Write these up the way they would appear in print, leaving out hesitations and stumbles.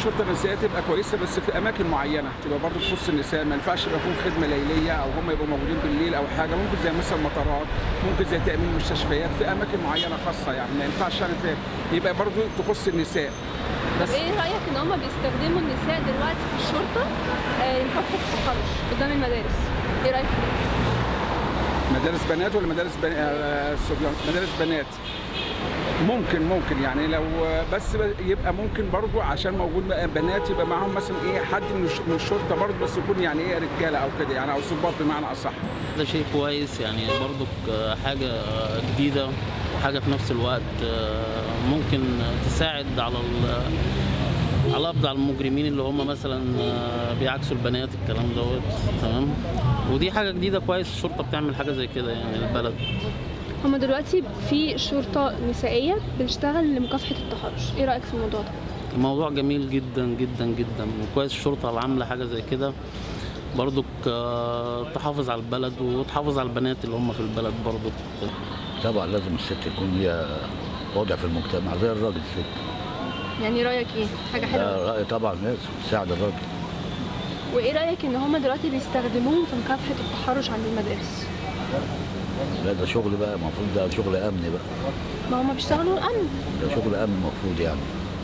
الشرطه النسائيه تبقى كويسه بس في اماكن معينه، تبقى برضه تخص النساء، ما ينفعش يبقى فيهم خدمه ليليه او هم يبقوا موجودين بالليل او حاجه، ممكن زي مثلا مطارات، ممكن زي تامين مستشفيات في اماكن معينه خاصه، يعني ما ينفعش يعني يبقى برضه تخص النساء. بس ايه رايك ان هم بيستخدموا النساء دلوقتي في الشرطه لمكافحه التحرش قدام المدارس؟ ايه رايك في ده؟ مدارس بنات ولا مدارس صبيان؟ مدارس بنات. ممكن يعني لو بس يبقى ممكن برضو عشان موجود بنات يبقى معاهم مثلا ايه حد من الشرطه برضو، بس يكون يعني ايه رجاله او كده يعني، او ضباط بمعنى اصح. ده شيء كويس يعني، برضو حاجه جديده وحاجه في نفس الوقت ممكن تساعد على القبض على المجرمين اللي هم مثلا بيعكسوا البنات الكلام دوت. تمام، ودي حاجه جديده كويس الشرطه بتعمل حاجه زي كده يعني البلد. هما دلوقتي في شرطة نسائية بتشتغل لمكافحة التحرش، ايه رأيك في الموضوع ده؟ الموضوع جميل جدا جدا جدا، وكويس الشرطة اللي عاملة حاجة زي كده برضك تحافظ على البلد وتحافظ على البنات اللي هم في البلد برضك. طبعا لازم الست يكون ليها وضع في المجتمع زي الراجل الست. يعني رأيك ايه؟ حاجة حلوة؟ رأيي طبعا لازم تساعد الراجل. وايه رأيك ان هما دلوقتي بيستخدموهم في مكافحة التحرش عند المدارس؟ لا ده شغل بقى، المفروض ده شغل امن بقى. ما هم بيشتغلوا الامن. ده شغل امن المفروض يعني.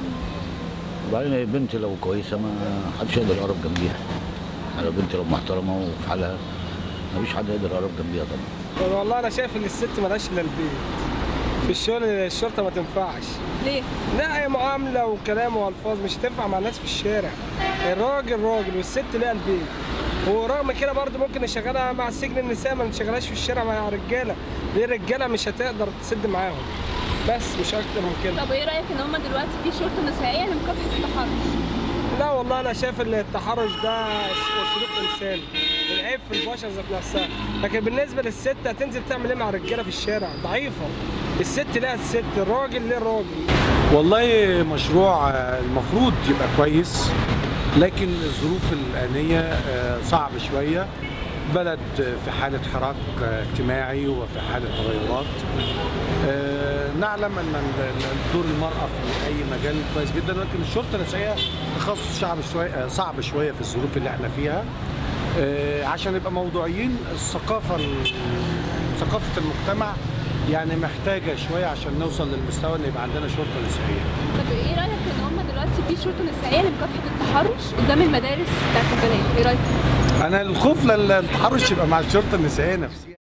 وبعدين البنت لو كويسه ما حدش يقدر يقرب جنبيها. يعني البنت لو محترمه وفي حالها ما فيش حد يقدر يقرب جنبيها طبعا. والله انا شايف ان الست مالهاش الا البيت. في الشغل الشرطه ما تنفعش. ليه؟ لا، هي معامله وكلام والفاظ مش هتنفع مع الناس في الشارع. الراجل راجل والست ليها البيت. ورغم كده برضه ممكن نشغلها مع سجن النساء، ما نشغلهاش في الشارع مع رجاله، ليه الرجاله مش هتقدر تسد معاهم، بس مش اكتر من كده. طب ايه رايك ان هم دلوقتي في شرطه نسائيه لمكافحه التحرش؟ لا والله انا شايف ان التحرش ده سلوك انساني، العيب في البشر ذات نفسها، لكن بالنسبه للست هتنزل تعمل ايه مع الرجاله في الشارع؟ ضعيفه. الست لها الست، الراجل ليه الراجل. والله مشروع المفروض يبقى كويس، لكن الظروف الآنية صعب شوية. بلد في حالة حراك اجتماعي وفي حالة تغيرات. نعلم أن دور المرأة في أي مجال كويس جدا، لكن الشرطة النسائية تخصص صعب شوية في الظروف اللي احنا فيها. عشان نبقى موضوعيين، ثقافة المجتمع يعني محتاجة شوية عشان نوصل للمستوى ان يبقى عندنا شرطة نسائية. طب ايه رأيك ان هم دلوقتي في شرطة نسائية لمكافحة التحرش قدام المدارس بتاعت البنات؟ ايه رأيك؟ انا الخوف للتحرش يبقى مع الشرطة النسائية نفسها.